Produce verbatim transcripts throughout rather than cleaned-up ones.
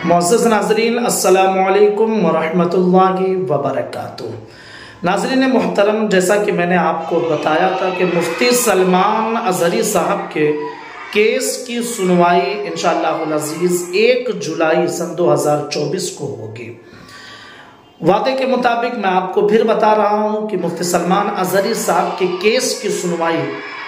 मुअज़्ज़ज़ नाज़रीन, अस्सलामु अलैकुम वरहमतुल्लाहि वबरकातुहू। नाज़रीन मोहतरम, जैसा कि मैंने आपको बताया था कि मुफ्ती सलमान अज़हरी साहब के केस की सुनवाई इंशाअल्लाहुल अज़ीज़ एक जुलाई सन दो हज़ार चौबीस को होगी। वादे के मुताबिक मैं आपको फिर बता रहा हूँ कि मुफ्ती सलमान अज़हरी साहब के केस की सुनवाई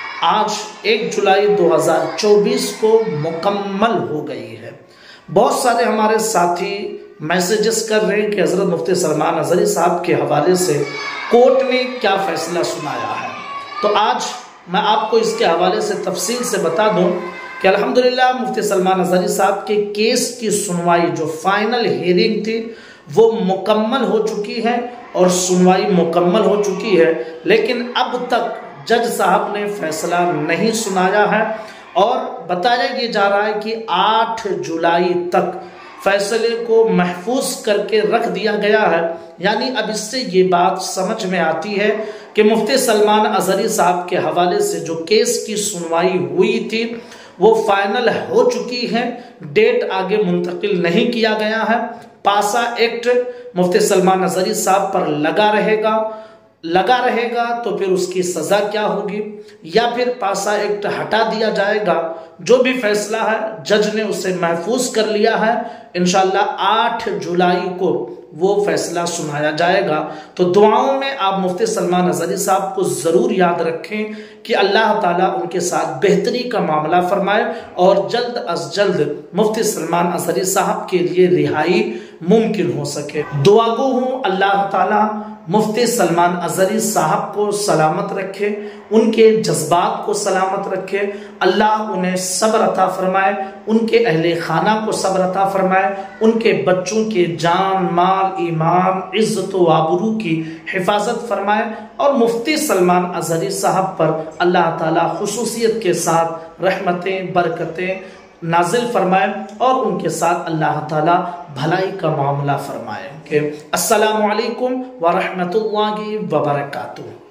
आज एक जुलाई दो हज़ार चौबीस को मुकम्मल हो गई है। बहुत सारे हमारे साथी मैसेजेस कर रहे हैं कि हज़रत मुफ्ती सलमान अज़हरी साहब के हवाले से कोर्ट ने क्या फैसला सुनाया है। तो आज मैं आपको इसके हवाले से तफसील से बता दूं कि अल्हम्दुलिल्लाह मुफ्ती सलमान अज़हरी साहब के केस की सुनवाई जो फाइनल हियरिंग थी वो मुकम्मल हो चुकी है और सुनवाई मुकम्मल हो चुकी है, लेकिन अब तक जज साहब ने फैसला नहीं सुनाया है और बताया ये जा रहा है कि आठ जुलाई तक फैसले को महफूज करके रख दिया गया है। यानी अब इससे ये बात समझ में आती है कि मुफ्ती सलमान अज़हरी साहब के हवाले से जो केस की सुनवाई हुई थी वो फाइनल हो चुकी है, डेट आगे मुंतकिल नहीं किया गया है। पासा एक्ट मुफ्ती सलमान अज़हरी साहब पर लगा रहेगा लगा रहेगा तो फिर उसकी सज़ा क्या होगी, या फिर पासा एक्ट हटा दिया जाएगा। जो भी फैसला है जज ने उसे महफूज कर लिया है। इंशाअल्लाह आठ जुलाई को वो फैसला सुनाया जाएगा। तो दुआओं में आप मुफ्ती सलमान अज़हरी साहब को ज़रूर याद रखें कि अल्लाह ताला उनके साथ बेहतरी का मामला फरमाए और जल्द अज जल्द मुफ्ती सलमान अज़हरी साहब के लिए रिहाई मुमकिन हो सके। दुआ गो हूँ अल्लाह ताला मुफ्ती सलमान अज़हरी साहब को सलामत रखे, उनके जज्बात को सलामत रखे, अल्लाह उन्हें सब्र अता फरमाए, उनके अहले खाना को सब्र अता फरमाए, उनके बच्चों के जान माल ईमान इज्जत व आबरू की हिफाजत फरमाए और मुफ्ती सलमान अज़हरी साहब पर अल्लाह ताला खुसूसियत के साथ रहमतें बरकतें नाजिल फरमाए और उनके साथ अल्लाह ताला भलाई का मामला फरमाए। अस्सलामु अलैकुम व रहमतुल्लाहि व बरकातुहू।